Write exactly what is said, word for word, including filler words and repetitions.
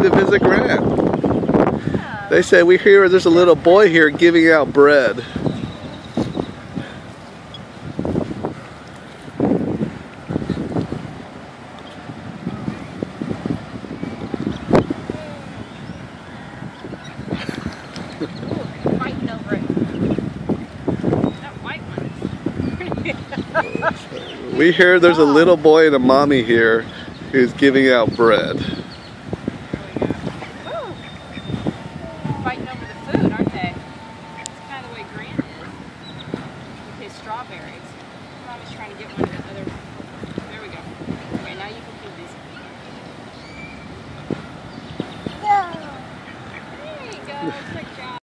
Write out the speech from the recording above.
to visit Grant. Yeah. They say we hear there's a little boy here giving out bread. Fighting over it. That white one. We hear there's a little boy and a mommy here who's giving out bread. Ooh. Fighting over the food, aren't they? That's kind of the way Grant is. With his strawberries. Mommy's trying to get one of the other